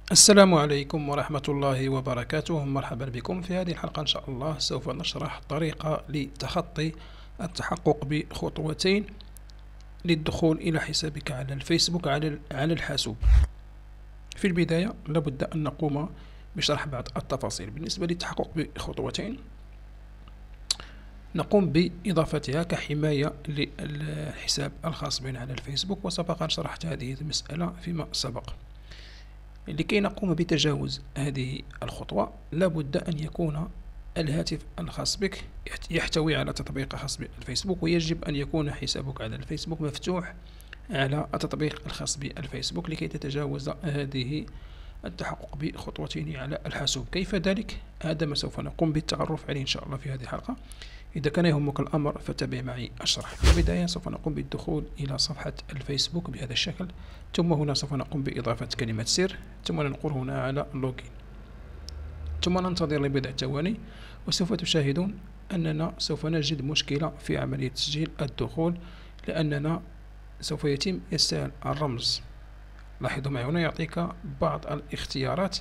السلام عليكم ورحمة الله وبركاته. مرحبا بكم. في هذه الحلقة إن شاء الله سوف نشرح طريقة لتخطي التحقق بخطوتين للدخول إلى حسابك على الفيسبوك على الحاسوب. في البداية لابد أن نقوم بشرح بعض التفاصيل. بالنسبة للتحقق بخطوتين، نقوم بإضافتها كحماية للحساب الخاص بنا على الفيسبوك، وسبق أن شرحت هذه المسألة فيما سبق. لكي نقوم بتجاوز هذه الخطوة لابد أن يكون الهاتف الخاص بك يحتوي على تطبيق خاص بالفيسبوك، ويجب أن يكون حسابك على الفيسبوك مفتوح على التطبيق الخاص بالفيسبوك لكي تتجاوز هذه التحقق بخطوتين على الحاسوب. كيف ذلك؟ هذا ما سوف نقوم بالتعرف عليه إن شاء الله في هذه الحلقة. إذا كان يهمك الأمر فتابع معي الشرح. في البداية سوف نقوم بالدخول إلى صفحة الفيسبوك بهذا الشكل، ثم هنا سوف نقوم بإضافة كلمة سر، ثم ننقر هنا على لوجين، ثم ننتظر لبضع ثواني، وسوف تشاهدون أننا سوف نجد مشكلة في عملية تسجيل الدخول، لأننا سوف يتم إرسال الرمز. لاحظوا معي هنا يعطيك بعض الاختيارات.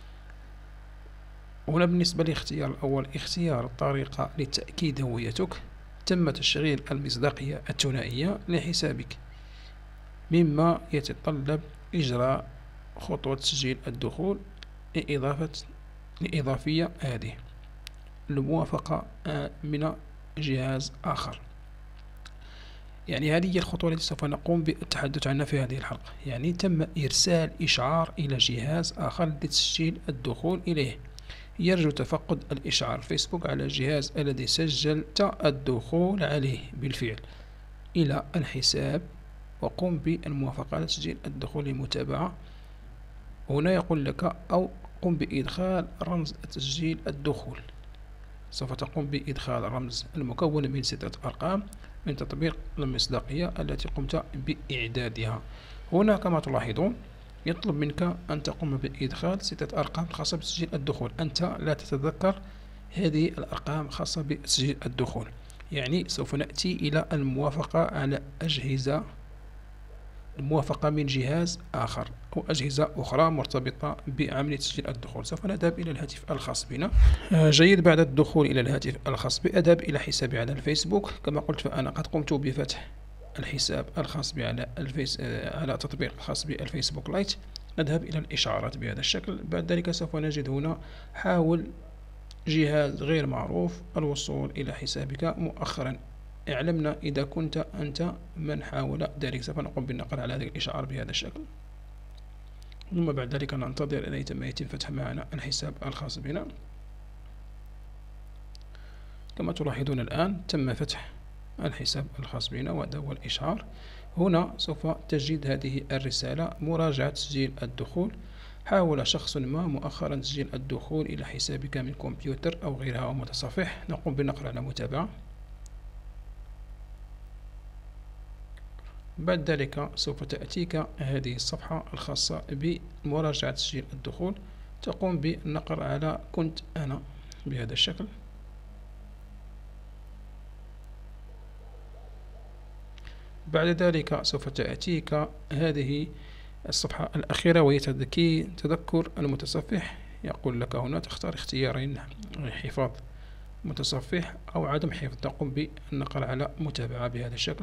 هنا بالنسبة لاختيار الأول، اختيار الطريقة لتأكيد هويتك، تم تشغيل المصداقية الثنائية لحسابك، مما يتطلب إجراء خطوة تسجيل الدخول لإضافية هذه الموافقة من جهاز آخر. يعني هذه هي الخطوة التي سوف نقوم بالتحدث عنها في هذه الحلقة. يعني تم إرسال إشعار إلى جهاز آخر لتسجيل الدخول إليه. يرجو تفقد الإشعار فيسبوك على الجهاز الذي سجلت الدخول عليه بالفعل إلى الحساب، وقم بالموافقة على تسجيل الدخول للمتابعة. هنا يقول لك أو قم بإدخال رمز تسجيل الدخول. سوف تقوم بإدخال الرمز المكون من 6 أرقام من تطبيق المصداقية التي قمت بإعدادها. هنا كما تلاحظون يطلب منك أن تقوم بإدخال 6 أرقام خاصة بتسجيل الدخول. أنت لا تتذكر هذه الأرقام خاصة بتسجيل الدخول. يعني سوف نأتي إلى الموافقة على أجهزة، الموافقة من جهاز آخر أو أجهزة أخرى مرتبطة بعملية تسجيل الدخول. سوف نذهب إلى الهاتف الخاص بنا. جيد. بعد الدخول إلى الهاتف الخاص بي أذهب إلى حسابي على الفيسبوك. كما قلت فأنا قد قمت بفتح الحساب الخاص بي على على تطبيق الخاص بالفيسبوك لايت. نذهب إلى الإشعارات بهذا الشكل. بعد ذلك سوف نجد هنا حاول جهاز غير معروف الوصول إلى حسابك مؤخرا. اعلمنا إذا كنت أنت من حاول ذلك. سوف نقوم بالنقر على هذه الإشعار بهذا الشكل، ثم بعد ذلك ننتظر إلى ما يتم فتح معنا الحساب الخاص بنا. كما تلاحظون الآن تم فتح الحساب الخاص بنا وهذا هو الإشعار. هنا سوف تجد هذه الرسالة: مراجعة تسجيل الدخول. حاول شخص ما مؤخرا تسجيل الدخول إلى حسابك من كمبيوتر أو غيرها أو متصفح. نقوم بالنقر على متابعة. بعد ذلك سوف تأتيك هذه الصفحة الخاصة بمراجعة تسجيل الدخول. تقوم بالنقر على كنت أنا بهذا الشكل. بعد ذلك سوف تأتيك هذه الصفحة الأخيرة وهي تذكر المتصفح. يقول لك هنا تختار اختيارين: حفاظ متصفح أو عدم حفظ. تقوم بالنقر على متابعة بهذا الشكل،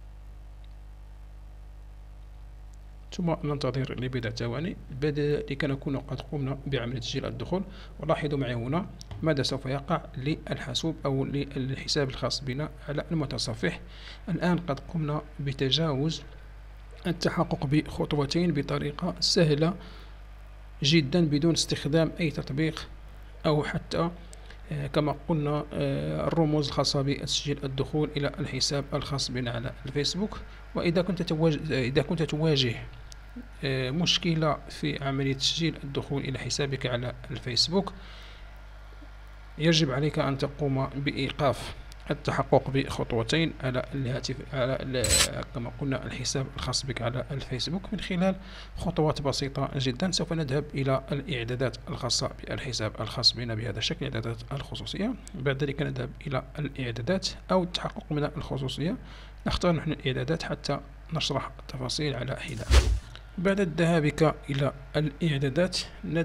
ثم ننتظر لبضع ثواني. بعد ذلك نكون قد قمنا بعملية تسجيل الدخول. ولاحظوا معي هنا ماذا سوف يقع للحاسوب أو للحساب الخاص بنا على المتصفح. الآن قد قمنا بتجاوز التحقق بخطوتين بطريقة سهلة جدا بدون استخدام أي تطبيق أو حتى كما قلنا الرموز الخاصة بتسجيل الدخول إلى الحساب الخاص بنا على الفيسبوك. وإذا كنت تواجه مشكلة في عملية تسجيل الدخول إلى حسابك على الفيسبوك، يجب عليك أن تقوم بإيقاف التحقق بخطوتين على الهاتف على كما قلنا الحساب الخاص بك على الفيسبوك من خلال خطوات بسيطة جدا. سوف نذهب إلى الإعدادات الخاصة بالحساب الخاص بنا بهذا الشكل، إعدادات الخصوصية. بعد ذلك نذهب إلى الإعدادات أو التحقق من الخصوصية. نختار نحن الإعدادات حتى نشرح التفاصيل على حدة. بعد ذهابك إلى الإعدادات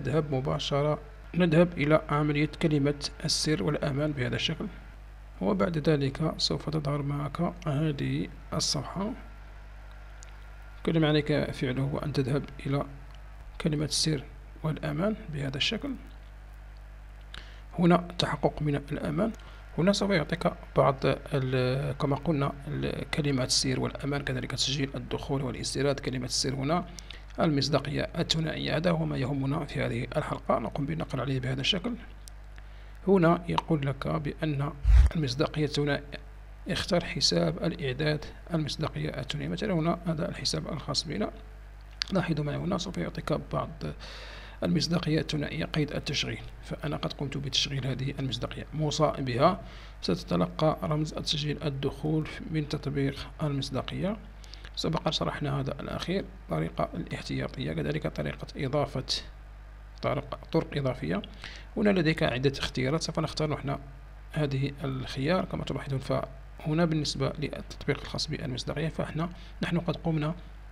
نذهب إلى عملية كلمة السر والأمان بهذا الشكل، وبعد ذلك سوف تظهر معك هذه الصفحة. كل ما عليك فعله هو أن تذهب إلى كلمة السر والأمان بهذا الشكل. هنا التحقق من الأمان. هنا سوف يعطيك بعض كما قلنا كلمات السر والأمان، كذلك تسجيل الدخول والاستيراد. كلمة السر هنا المصداقية الثنائية، هذا هو ما يهمنا في هذه الحلقة، نقوم بالنقل عليه بهذا الشكل. هنا يقول لك بأن المصداقية الثنائية، اختر حساب الإعداد المصداقية الثنائية. مثلا هنا هذا الحساب الخاص بنا، لاحظوا معي هنا سوف يعطيك بعض المصداقية الثنائية قيد التشغيل، فأنا قد قمت بتشغيل هذه المصداقية. موصى بها ستتلقى رمز تسجيل الدخول من تطبيق المصداقية. سبق شرحنا هذا الأخير، طريقة الاحتياطية، كذلك طريقة إضافة طرق إضافية. هنا لديك عدة اختيارات، سوف نختار نحن هذه الخيار. كما تلاحظون فهنا بالنسبة للتطبيق الخاص بالمصداقية نحن قد قمنا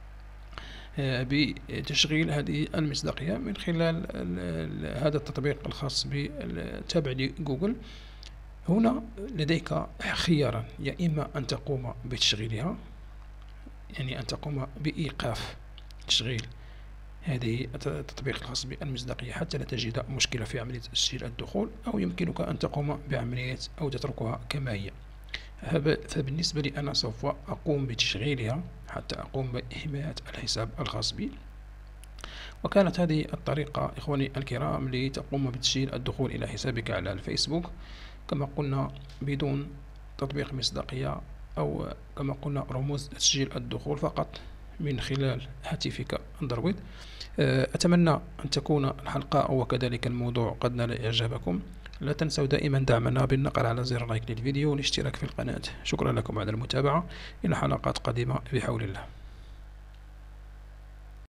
بتشغيل هذه المصداقية من خلال هذا التطبيق الخاص بالتابع لجوجل. هنا لديك خيارا، يا إما أن تقوم بتشغيلها، يعني أن تقوم بإيقاف تشغيل هذه التطبيق الخاص بالمصداقية حتى لا تجد مشكلة في عملية تسجيل الدخول، أو يمكنك أن تقوم بعملية أو تتركها كما هي. فبالنسبة لي أنا سوف أقوم بتشغيلها حتى أقوم بحماية الحساب الخاص بي. وكانت هذه الطريقة إخواني الكرام لتقوم بتسجيل الدخول إلى حسابك على الفيسبوك، كما قلنا بدون تطبيق مصداقية، أو كما قلنا رموز تسجيل الدخول فقط من خلال هاتفك اندرويد. أتمنى أن تكون الحلقة وكذلك الموضوع قد نال إعجابكم. لا تنسوا دائما دعمنا بالنقر على زر لايك للفيديو والاشتراك في القناة. شكرا لكم على المتابعة، إلى حلقات قادمة بحول الله.